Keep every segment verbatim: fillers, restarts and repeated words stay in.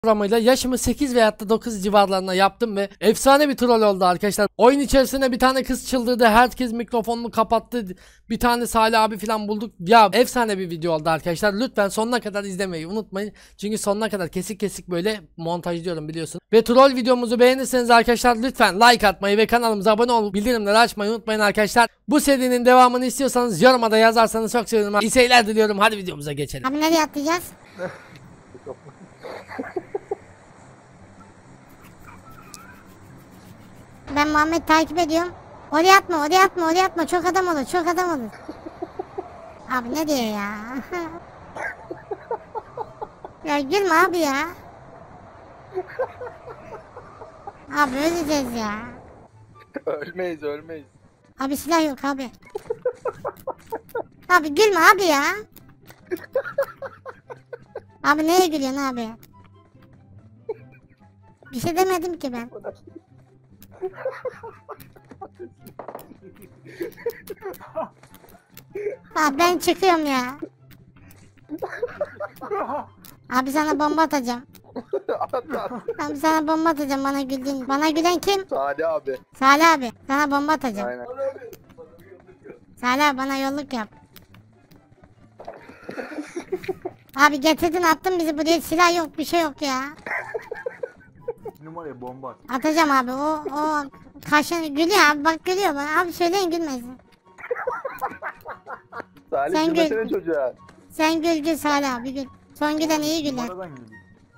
programıyla yaşımı sekiz veyahut da dokuz civarlarında yaptım ve efsane bir troll oldu arkadaşlar. Oyun içerisinde bir tane kız çıldırdı, herkes mikrofonunu kapattı, bir tane Salih abi falan bulduk. Ya efsane bir video oldu arkadaşlar. Lütfen sonuna kadar izlemeyi unutmayın. Çünkü sonuna kadar kesik kesik böyle montajlıyorum biliyorsun. Ve troll videomuzu beğenirseniz arkadaşlar lütfen like atmayı ve kanalımıza abone olup bildirimleri açmayı unutmayın arkadaşlar. Bu serinin devamını istiyorsanız yoruma da yazarsanız çok sevinirim. İyi seyirler diliyorum. Hadi videomuza geçelim. Abi nereye atlayacağız? Ben Muhammed takip ediyorum. Oraya atma, oraya atma, oraya atma. Çok adam olur, çok adam olur. Abi ne diyor ya? Ya gülme abi ya. Abi öleceğiz ya. Ölmeyiz ölmeyiz. Abi silah yok abi. Abi gülme abi ya. Abi neye gülüyorsun abi? Bir şey demedim ki ben. Abi ben çıkıyorum ya. Abi sana bomba atacağım. Abi sana bomba atacağım bana güldün. Bana gülen kim? Salih abi. Salih abi. Sana bomba atacağım. Aynen. Salih abi bana yolluk yap. Abi getirdin attın bizi buraya, silah yok bir şey yok ya. Numaraya bomba at. Atacağım abi o o kaşın gülüyor abi, bak gülüyor bak abi, söyleyin gülmesin. Salih Sen gülmesene gül. çocuğa. Sen gül gül Salih abi gül. Son gülen iyi güler. Numaradan geliyor.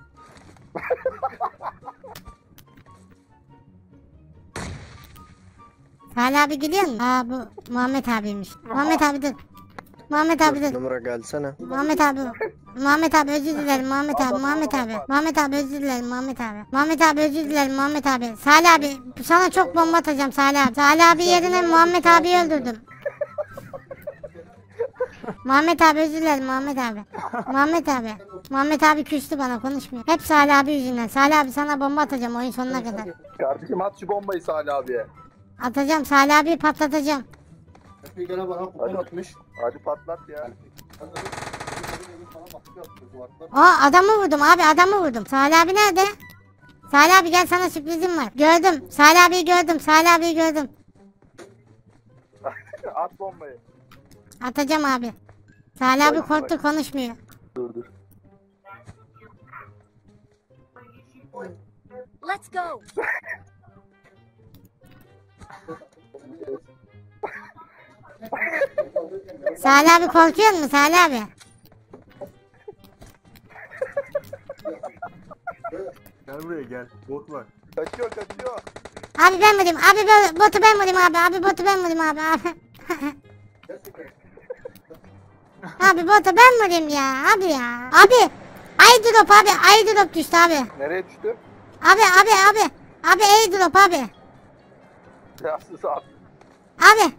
Salih abi gülüyor mu? Aa bu Muhammed abiymiş. Muhammed abi dur. Muhammed abi dur. Numara gelsene. Muhammed abi. Muhammed abi özür dilerim Muhammed abi. Muhammed abi. Muhammed abi özür dilerim Muhammed abi. Muhammed abi özür dilerim Muhammed abi. Salih abi sana çok bomba atacağım Salih abi. Salih abi yerine Muhammed abiyi öldürdüm. Muhammed abi özür dilerim Muhammed abi. Muhammed abi. Muhammed abi küstü bana, konuşmuyor. Hep Salih abi yüzünden. Salih abi sana bomba atacağım oyun sonuna kadar. Kardeşim at şu bombayı Salih abiye. Atacağım Salih abiyi patlatacağım. Hadi, hadi patlat ya. Aa adamı vurdum abi, adamı vurdum. Salih abi nerede? Salih abi gel, sana sürprizim var. Gördüm. Salih abiyi gördüm. Salih abiyi gördüm. At bombayı. Atacağım abi. Salih abi korktu, konuşmuyor. Dur dur. Let's go. Salih abi korkuyor musun Salih abi? Gel buraya gel. Bot var. Kaçıyor kaçıyor. Abi ben vurayım. Abi ben, botu ben vurayım abi. Abi botu ben vurayım abi. Abi. Abi botu ben vurayım ya. Abi ya. Abi. Airdrop abi. Airdrop düştü abi. Nereye düştü? Abi abi abi. Abi airdrop abi. Ya sus abi. Abi.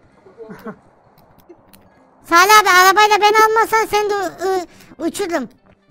Salih abi arabayla beni almazsan seni de ı, uçururum.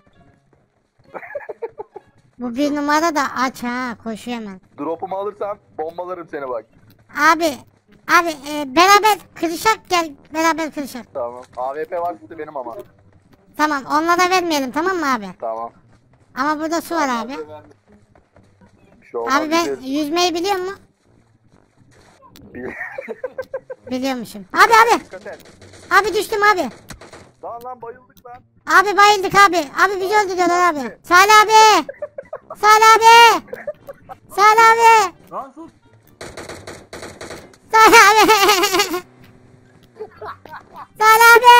Bu bir numara da aç ha, koşuyor hemen. Drop'umu alırsan bombalarım seni bak. Abi. Abi e, beraber kırışak, gel beraber kırışak. Tamam. A W P var size benim ama. Tamam onlara vermeyelim, tamam mı abi? Tamam. Ama burada su var abi. Bir şey olmaz. Abi ben gideriz. yüzmeyi biliyor musun? Bil- Biliyormuşum. Abi abi. Dikkat et. Abi düştüm abi. Lan lan bayıldık lan. Abi bayıldık abi. Abi bizi öldürüyorlar abi. Salih abi. Salih abi. Salih abi. Lan sus. Salih abi. Salih abi.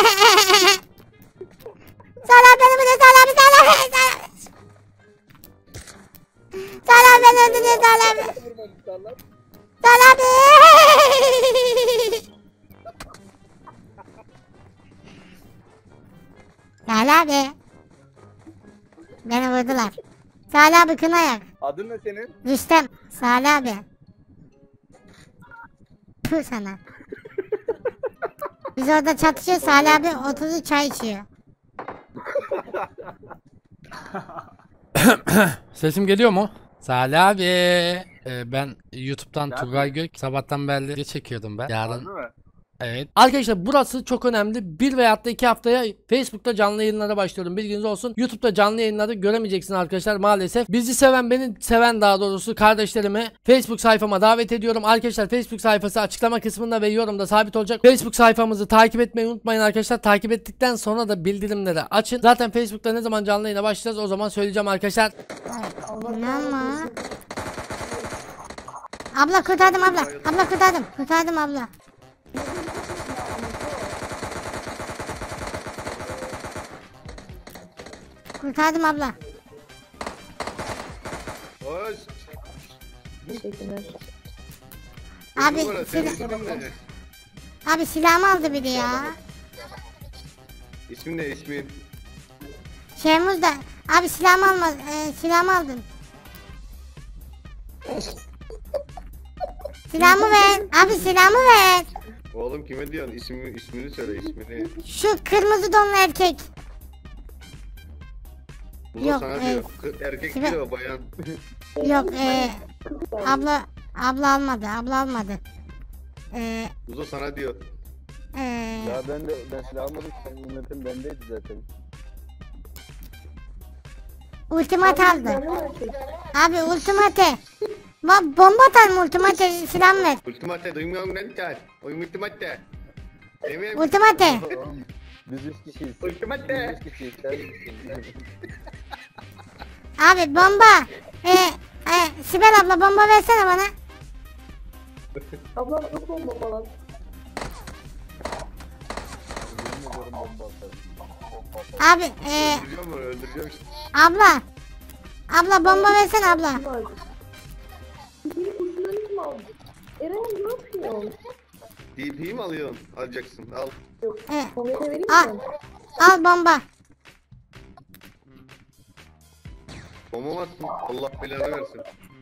Salih abi beni buraya, Salih abi, Salih abi. Salih abi. Salih abi beni öldürüyor, Salih abi. Salih abi. Salih abi. Beni vurdular. Salih abi kınayak. Adın ne senin? Rüstem. Salih abi. Puh sana. Biz orada çatışıyor, Salih abi oturup çay içiyor. Sesim geliyor mu? Salih abi. Ee, ben YouTube'dan Turgay Gök sabahtan beri video çekiyordum ben. Yarın Harbi mi? Evet. Arkadaşlar burası çok önemli. Bir veyahut da iki haftaya Facebook'ta canlı yayınlara başlıyorum. Bilginiz olsun. YouTube'da canlı yayınları göremeyeceksiniz arkadaşlar maalesef. Bizi seven, beni seven daha doğrusu kardeşlerimi Facebook sayfama davet ediyorum. Arkadaşlar Facebook sayfası açıklama kısmında ve yorumda sabit olacak. Facebook sayfamızı takip etmeyi unutmayın arkadaşlar. Takip ettikten sonra da bildirimleri açın. Zaten Facebook'ta ne zaman canlı yayına başlayacağız o zaman söyleyeceğim arkadaşlar. İnanma. Abla kurtardım abla. Abla kurtardım. Kurtardım abla. Kurtardım abla. Hoş. Teşekkürler. Abi Numara, senin silah, ismin ne? abi silahımı aldı biri ya. İsmin ne ismin? Şeymuz da abi silahımı alma, e, silahımı aldın. Silahımı ver. Abi silahımı ver. Oğlum kime diyorsun? İsmini, ismini söyle ismini. Şu kırmızı donlu erkek. Uzo Yok, sana e, diyor. Kı- Erkek kime- diyor bayan. Yok e, abla abla almadı. Abla almadı. E, Uzo sana diyor. e, Ya ben de ben silah almadım. Sen yönetim bendeydi zaten. ultimat aldı. Abi ultimate. Bak bomba atar ultimate silah ver. Ultimate duymuyor musun lan? Oyun ultimate. Demeyeyim. Ultimate. Biz üç kişiyiz. Ultimate. Biz üç kişiyiz. Sen misin? Abi bomba. E, e, Sibel abla bomba versene bana. Ablam çok bomba falan. Abi e, Öldüreceğim bunu öldüreceğim. abla. Abla bomba versene abla. Bir kurşunları kim aldı? Eren ne yapıyorsun? D P'yi mi alıyorsun? Alacaksın al. Yok. E, Komete vereyim al. mi? Al bomba. Bomba atsın. Allah belanı versin.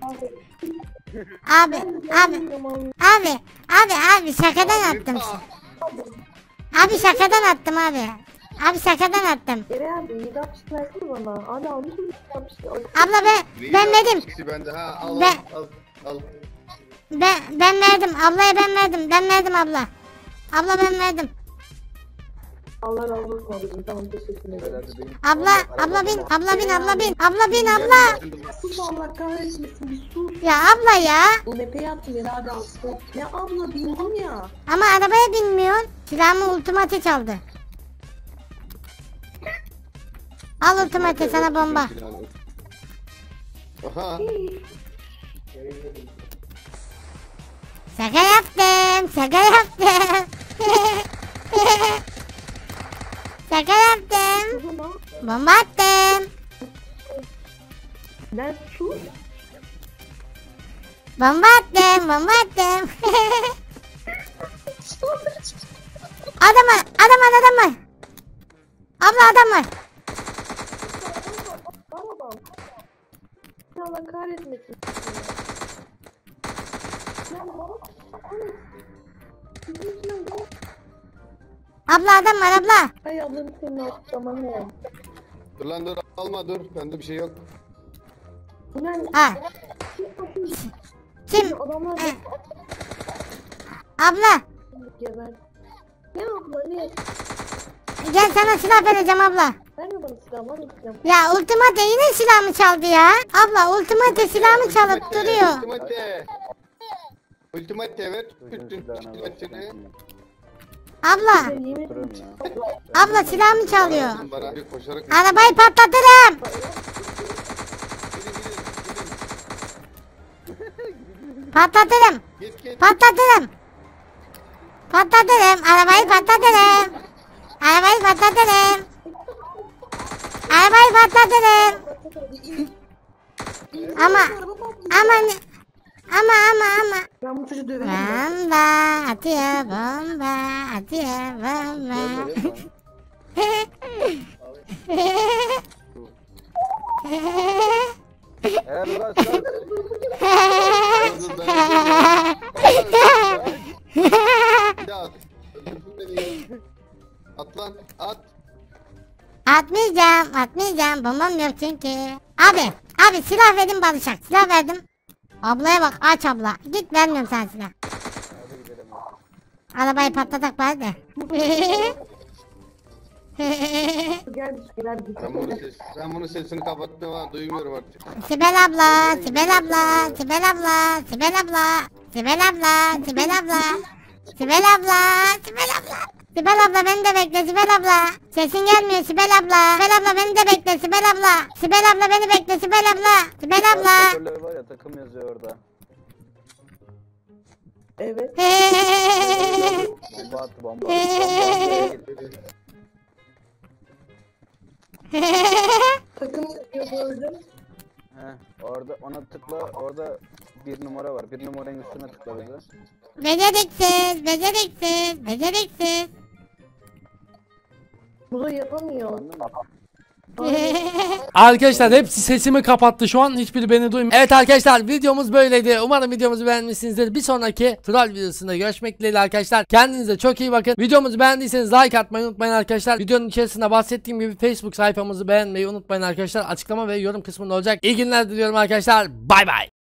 Abi abi abi abi abi şakadan attım. Abi şakadan attım abi. Abi şakadan attım. Eren abi yedi altmış versene bana. Abi almışım yedi altmış. Abla ben ben verdim. İkisi bende ha al Ben- al al. Ben ben verdim. Ablaya ben verdim. Ben verdim abla. Abla ben verdim. Allah razı olsun abicim. Tamam teşekkür ederim. Abla abla bin abla bin abla bin abla bin abla. Sus Allah kahretmesin bir sus. Ya abla ya. Bu mepe attım Eren abi alsın. Ya abla bindin ya. Ama arabaya binmiyorsun. Silahımı ultimate çaldı. Al ultimate sana bomba. Aha. Şaka yaptım. Şaka yaptım. Şaka yaptım. O zaman Bomba attım. ben sus. Bomba attım. Bomba attım. Adam var. Adam var. Adam var. Abla adam var. Arabam. Ya Allah kahretmesin. Ya baba. Abla adam var abla. Ay ablam senin açıklaman ne? Dur lan dur alma dur. Bende bir şey yok. Bu ne? Ha. Kim? Adamlar Eh. Abla. geber. Ne abla ne? Gel sana silah vereceğim abla. Verme bana silah var mı silah? Ya ultimate yine silahımı çaldı ya. Abla ultimate silahımı çalıp duruyor. Ultimate. Ultimate ver. Çocuğun Bütün silahına bak. ultimate'ini. Abla. Ben yemin Oturuyorum ederim. ya. Abla silahımı çalıyor. Bana bir koşarak. Arabayı patlatırım. Patlatırım. Git git. Patlatırım. Patlatırım. Arabayı patlatırım. Arabayı patlatırım. Arabayı patlatırım. Ama ama ne- ama ama ama Ben bu çocuğu döverim. bomba atıyor bomba atıyor bomba. Eğer uğraşsan Dur, dur, dur. Bir daha at. Öldürdün beni. At lan at. Atmayacağım, atmayacağım. Bombam yok çünkü. Abi, abi silah verdim Barışak. Silah verdim. Ablaya bak, aç abla. Git vermiyorum sana silah. Arabayı patlatak bari de. Gel bir şeyler bir Ben bunun, ses, ben bunun sesini kapattım ha. Duymuyorum artık. Sibel abla, Sibel abla, Sibel abla, Sibel abla, Sibel abla, Sibel abla, Sibel abla, Sibel abla. Sibel abla beni de bekle Sibel abla. Sesin gelmiyor Sibel abla. Sibel abla beni de bekle Sibel abla. Sibel abla beni bekle Sibel abla. Sibel abla. Hoparlör var ya takım yazıyor orada. Evet. Bomba attı bomba. Bomba attı. Takım yapıyor gördüm. Heh, orada ona tıkla, orada bir numara var. Bir numaranın üstüne tıkla bize. Beceriksiz, beceriksiz, beceriksiz. Bunu yapamıyor. Anladın mı? Arkadaşlar hepsi sesimi kapattı şu an, hiçbiri beni duymuyor. Evet arkadaşlar, videomuz böyleydi. Umarım videomuzu beğenmişsinizdir. Bir sonraki troll videosunda görüşmek dileğiyle arkadaşlar. Kendinize çok iyi bakın. Videomuzu beğendiyseniz like atmayı unutmayın arkadaşlar. Videonun içerisinde bahsettiğim gibi Facebook sayfamızı beğenmeyi unutmayın arkadaşlar. Açıklama ve yorum kısmında olacak. İyi günler diliyorum arkadaşlar. Bay bay.